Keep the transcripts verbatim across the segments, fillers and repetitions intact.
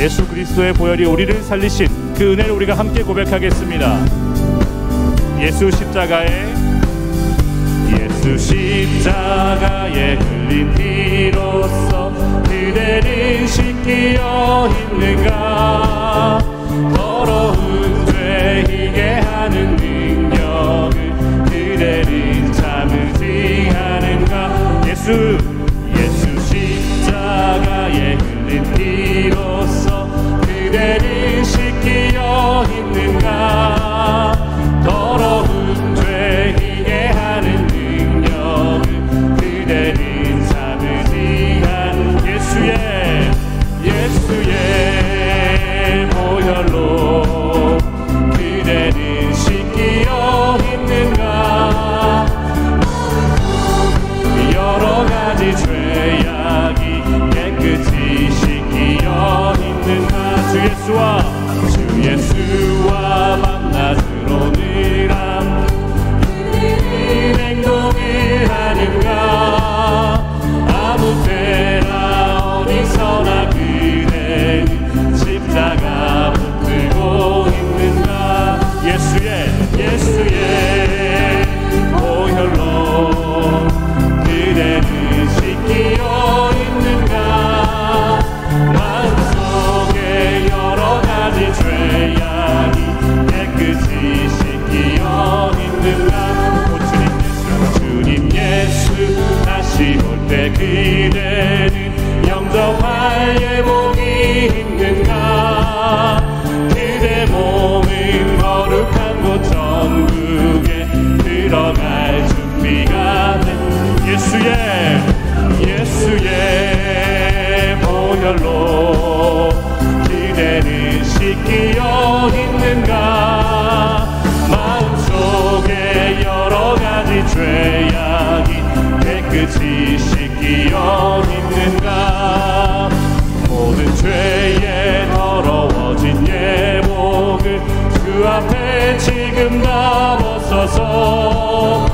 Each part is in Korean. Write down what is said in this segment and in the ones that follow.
예수 그리스도의 보혈이 우리를 살리신 그 은혜를 우리가 함께 고백하겠습니다. 예수 십자가에 예수 십자가에 흘린 피로써 그대는 씻기어 있는가. 더러운 죄 희게 하는 능력을 그대는 참으지 않은가. 예수 예수 십자가에 흘린 피로써 그대는 씻기어 있는가. 더러운 죄 희게 하는 능력을 그대는 참으지 않. 예수의 예수의 보혈로 그대는 씻기어 있는가. 여러 가지 죄악이 깨끗이 씻기어 있는가. 주 예수와 주 예수와 만나 들어오느라 그대는 행동을 하는가. 아무 때나 어디서나 그대는 십자가 붙들고 있는가. 예수의 예수의 보혈로 그대는 씻기어 있는가. 마음속에 여러 가지 죄악이 깨끗이 씻기어 있는가. 오, 주님 예수 주님 예수 다시 올 때 그대는 영접할 예복이 있는가. 그대 몸은 거룩한 곳 천국에 들어갈 준비가 된. 예수의 예수의 보혈로 그대는 씻기어 있는가. 마음속에 여러 가지 죄악이 깨끗이 씻기어 있는가. 모든 죄에 더러워진 예복을 주 앞에 지금 다 벗어서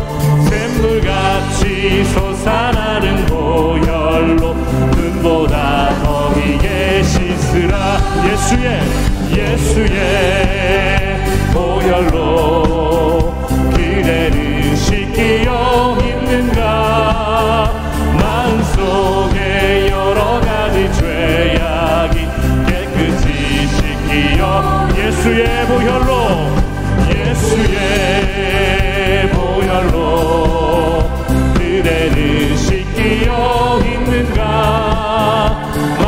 샘물같이 솟아나는 보혈로 눈보다 더위게 씻으라. 예수의 예수의 보혈로 그대는 씻기어 있는가. 마음속에 여러 가지 죄악이 깨끗이 씻기어. 예수의 보혈로 예수의 보혈로 그대는 씻기어 있는가.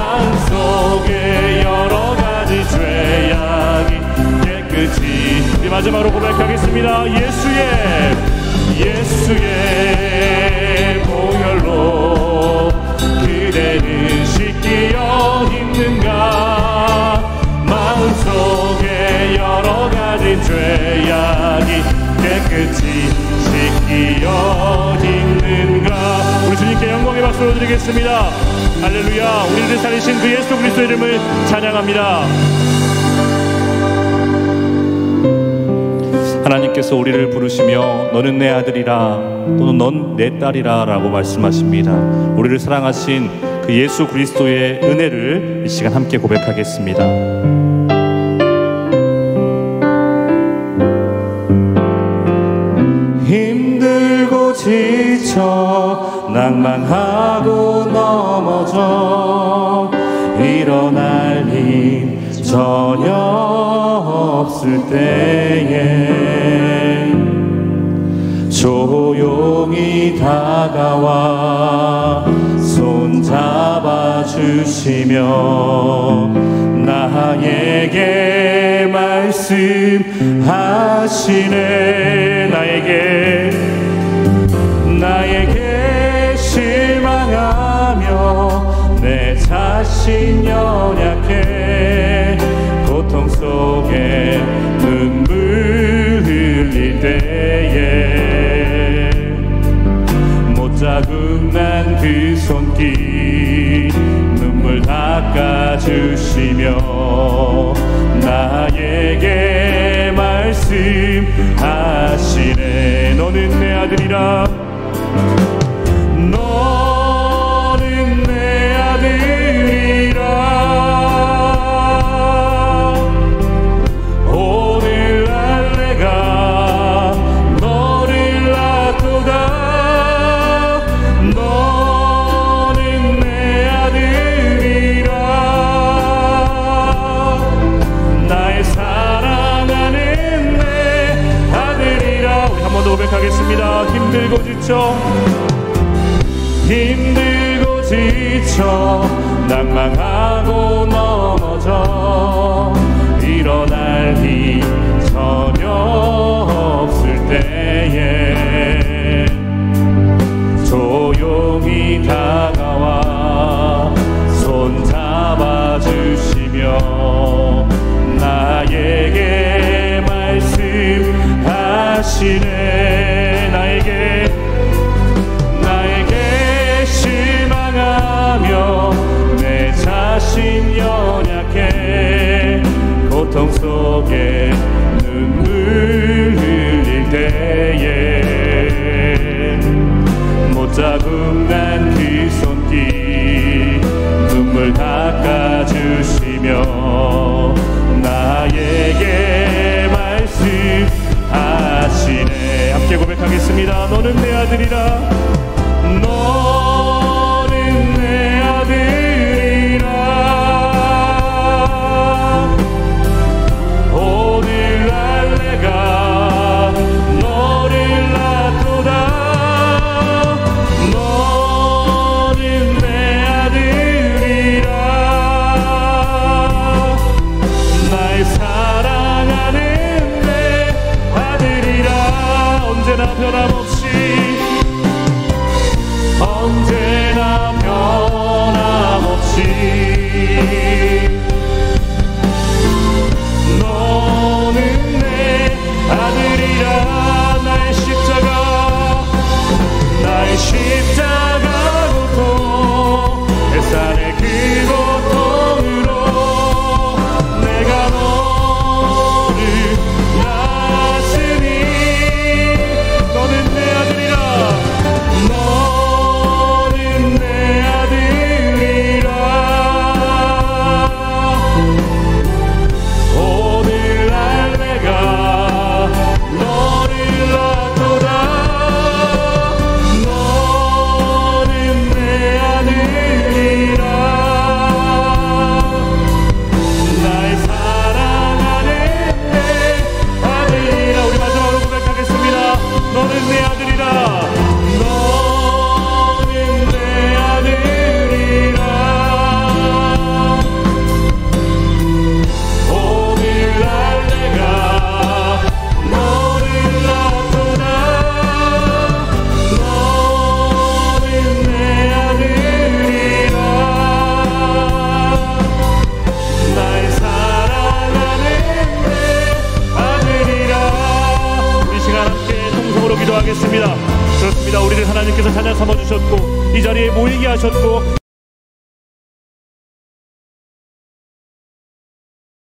마음속에 여러 가지 죄악이 깨끗이. 우리 마지막으로 고백하겠습니다. 예수의 예수의 보혈로 그대는 씻기어 있는가. 마음속에 여러 가지 죄악이 깨끗이 씻기어 있는가. 우리 주님께 영광의 박수로 드리겠습니다. 할렐루야. 우리를 살리신 그 예수 그리스도의 이름을 찬양합니다. 하나님께서 우리를 부르시며 너는 내 아들이라 또는 넌 내 딸이라 라고 말씀하십니다. 우리를 사랑하신 그 예수 그리스도의 은혜를 이 시간 함께 고백하겠습니다. 힘들고 지쳐 낭만하고 넘어져 일어날 힘 전혀 없을 때에 조용히 다가와 손잡아 주시며 나에게 말씀하시네. 나에게 나에게 실망하며 내 자신 연약해 고통 속에 눈물 흘릴 때에 못자국 난 그 손길 눈물 닦아주시며 나에게 말씀하시네. 너는 내 아들이라 너는 내 아들이라 힘들고 지쳐 힘들고 지쳐 낭망하고 넘어져 일어날 힘 전혀 없을 때에 조용히 다가와 손 잡아주시며 나에게 말씀하시네. 나에게 나에게 실망하며 내 자신 연약해 고통 속에 눈물 흘릴 때에 못자국 난 그 손길 눈물 닦아주시며 나에게 말씀하시네. 함께 고백하겠습니다. 너는 내 아들이라 너는 내 아들이라 오늘 날 내가 너를 낳도다 너는 내 아들이라 날 사랑하는 내 아들이라 언제나 변함없이 언제나 변함없이 너는 내 아들이라 나의 십자가 나의 십자가 고통 햇살의 그 고통으로 내가 너를 낳았으니 너는 내 아들이라 너는 내 아들이라 오늘 날 내가 너를 낳도다 너는 내 아들이라 날 사랑하는 내 아들이라. 우리 마지막으로 고백하겠습니다. 너는 내 아들이라 너는 내 아들이라 오늘 날 내가 너를 낳도다 너는 내 아들이라 날 사랑하는 내 아들이라. 이 시간 함께 통성으로 기도하겠습니다. 그렇습니다. 우리를 하나님께서 찬양 삼아주셨고 이 자리에 모이게 하셨고